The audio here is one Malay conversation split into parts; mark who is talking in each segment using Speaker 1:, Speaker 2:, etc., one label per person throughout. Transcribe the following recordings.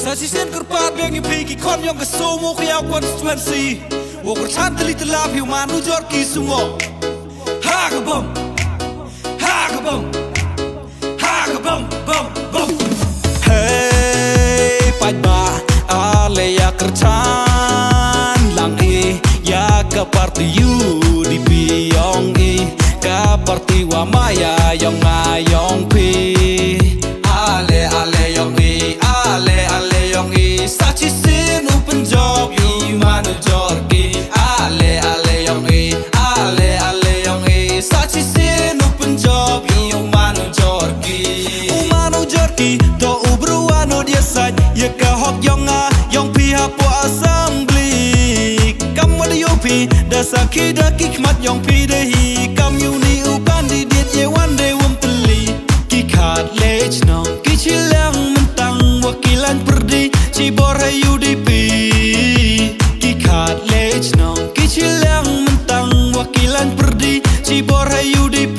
Speaker 1: Sasisen kerpat bengi pigi kon yang kesumo kaya konstituensi. Woker chanteli telap human ujor kisumo. Hagabum, hagabum, hagabum, bum bum. Hey, pajba ale ya kerchan lang ya ke parti UDP yong ke parti Wamaya yong ngayong pi. Ale ale yong ale yong sachi sin open job manu jorgi. Ale ale yong ale yong sachi sin open job manu jorgi to ubruano dia saj ye ka hok yong pi hapo assembly kam wada yopi da sakida kikmat yong pi dehi kam uni u candidate ye one day wum teli ki khat lech no ki chilang mentang wakilan perdi cibor UDP ki khat lech no ki chilang mentang wakilan perdi cibor UDP.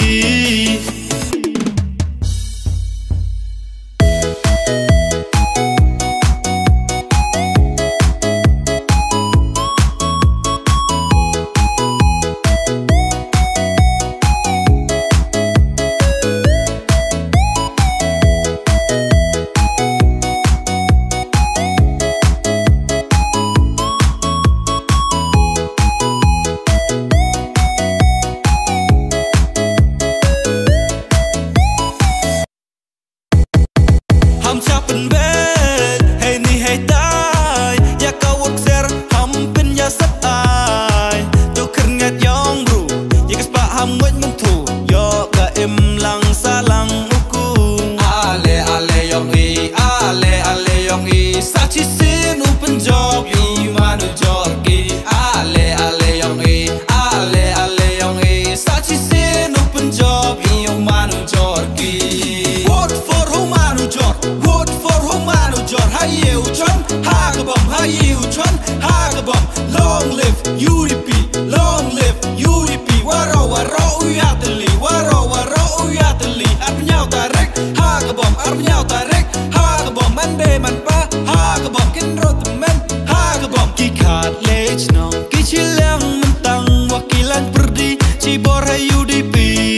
Speaker 1: Long live UDP, long live UDP. Waro waro uyateli, waro waro uyateli. Arnyau tarik, hagabom, arnyau tarik, hagabom. Mande manpa, hagabom. Kinro temen, hagabom. Kikat lech no, kichilang mentang wakilan perdi cibor UDP.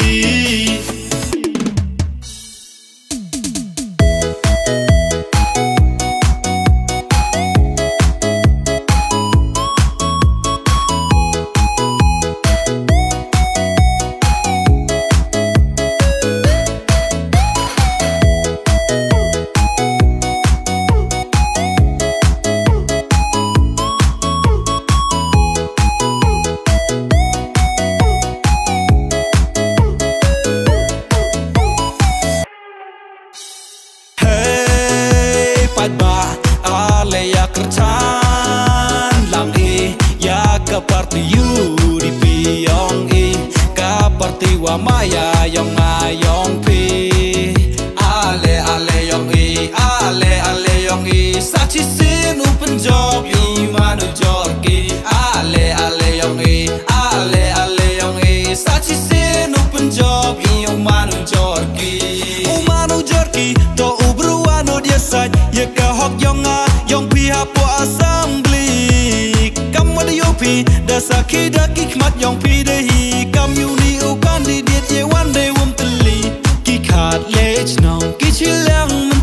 Speaker 1: Ale ya kerchan lang ya ke parti UDP yong ke parti Wamaya yong ngayong pi. Ale ale yong ale yong sachi sin open job manu jorgi. Ale ale yong ale yong sachi sin open job manu jorgi. Manu jorgi to ubruano dia saj ye ka hok yong pi hapo assembly kam wada yopi da sakida kikmat yong pi dehi kam uni u candidate ye one day wum teli ki khat lech no ki chilang